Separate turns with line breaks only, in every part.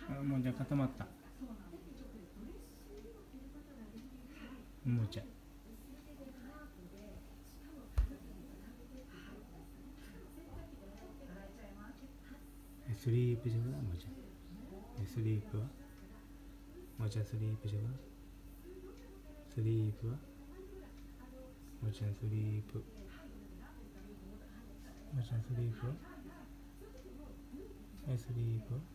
あ、もうじゃあ固まった。もうじゃスリープじゃがもうじゃスリープはもうじゃスリープじゃがスリープはもうじゃスリープもうじゃスリープはスリープは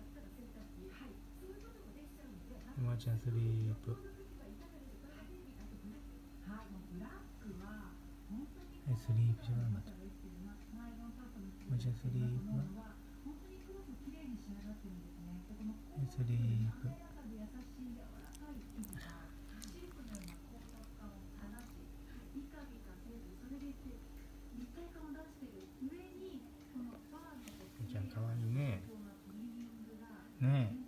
もうじゃスリープスリープじゃがまたもうじゃスリープはスリープじゃあかわいいね。ねえ